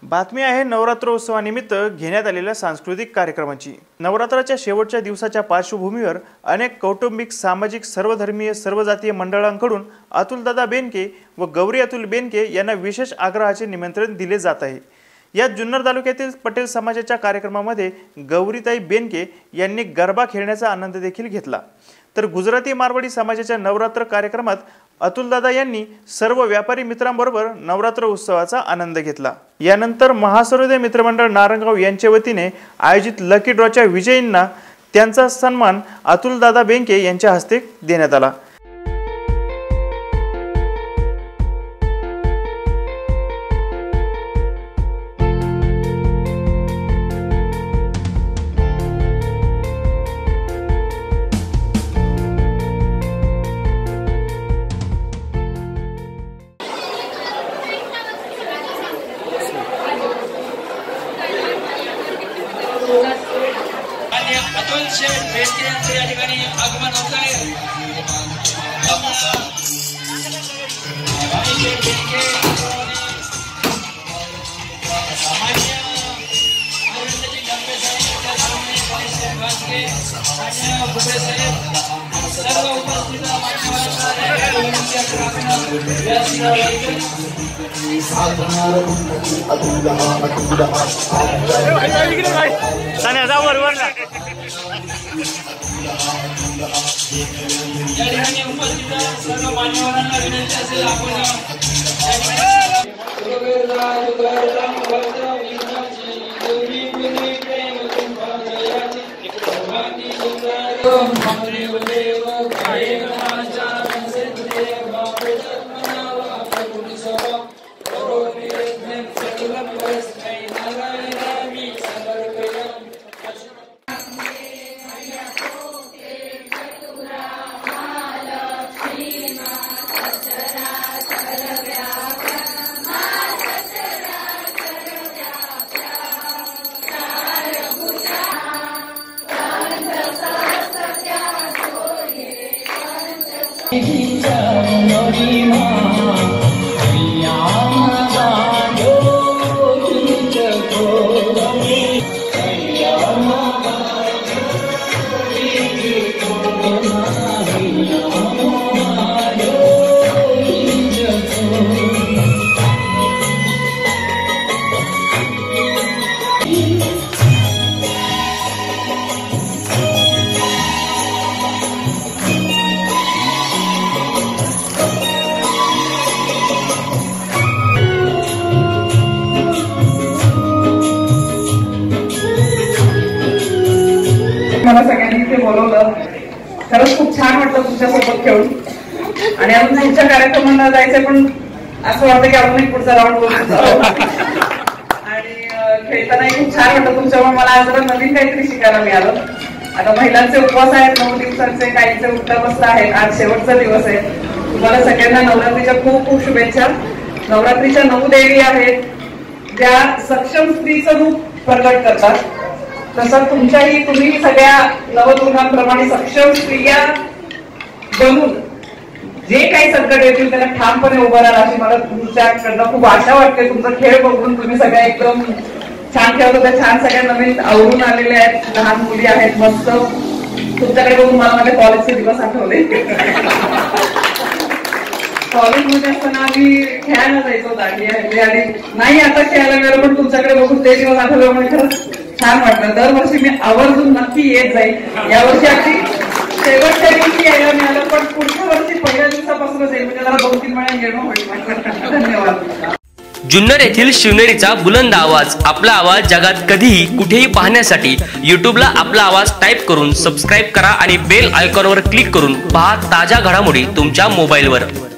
बातमी आहे नवरात्रोत्सवानिमित्त घेण्यात आलेल्या सांस्कृतिक कार्यक्रमाची। नवरात्राच्या शेवटच्या दिवसाच्या पार्श्वभूमीवर अनेक कौटुंबिक, सामाजिक, सर्वधर्मीय, सर्वजातीय मंडळांकडून अतुलदादा बेनके व गौरी अतुल बेनके यांना विशेष आग्रहाचे निमंत्रण दिले जात आहे। यात जुन्नर तालुक्यातील पटेल समाजाच्या कार्यक्रमामध्ये गौरीताई बेनके यांनी गरबा खेळण्याचा आनंद देखील घेतला। तर गुजराती मारवाडी समाजाच्या नवरात्र कार्यक्रमात अतुलदादा यांनी सर्व व्यापारी मित्रांबरोबर नवरात्र उत्सवाचा आनंद घेतला। यानंतर महासरोदय मित्रमंडळ नारंगाव यांच्या वतीने आयोजित लकी ड्रॉच्या विजयींना त्यांचा सन्मान अतुलदादा बेनके यांच्या हस्ते देण्यात आला। अतुल शेठ बेनके यांचे या ठिकाणी आगमन होत आहे। या ठिकाणी उपस्थित सर्व मान्यवरांना विनंती असेल आपण मला सगळ्यांनी इथे बोलवलं। खरंच खूप छान वाटलं तुमच्यासोबत खेळून आणि अजून पुढच्या कार्यक्रमाला जायचं, पण असं वाटतं की अजून एक पुढचा राऊंड बोलतो आणि खेळताना खूप छान वाटतं तुमच्यामुळे। मला आज जरा नवीन काहीतरी शिकायला मिळालं। आता महिलांचे उपवास आहेत 9 दिवसांचे, काहींचे उठता बसता आहेत, आज शेवटचा दिवस आहे। तुम्हाला सगळ्यांना नवरात्रीच्या खूप खूप शुभेच्छा। नवरात्रीच्या 9 देवी आहेत ज्या सक्षम स्त्रीचं रूप प्रकट करतात, तसं तुम्ही सगळ्या नवदुर्गांप्रमाणे सक्षम स्त्रिया बनून जे काही संकट येतील त्याला ठामपणे उभं राहा अशी मला तुमच्याकडनं खूप आशा वाटते। तुमचा खेळ बघून तुम्ही सगळ्या एकदम छान खेळत होत्या, छान सगळ्या नवीन आवरून आलेल्या आहेत, लहान मुली आहेत मस्त। तुमच्याकडे बघून मला माझ्या कॉलेजचे दिवस आठवले। कॉलेजमध्ये असताना आम्ही खेळायला जायचो दांडिया आणि नाही आता खेळायला मिळालं, पण तुमच्याकडे बघून ते दिवस आठवल्यामुळे खरंच छान वाटलं। दरवर्षी मी आवर्जून नक्की येत जाईल। यावर्षी अगदी शेवटच्या दिवशी यायला मिळालं, पण पुढच्या वर्षी पहिल्या दिवसापासूनच येईल, म्हणजे जरा 2-3 वेळा येणं होईल। धन्यवाद। जुन्नर येथील शिवनेरीचा बुलंद आवाज, आपला आवाज जगात कधीही कुठेही पाहण्यासाठी यूट्यूबला आपला आवाज टाईप करून सबस्क्राईब करा आणि बेल आयकॉनवर क्लिक करून पहा ताज्या घडामोडी तुमच्या मोबाईलवर।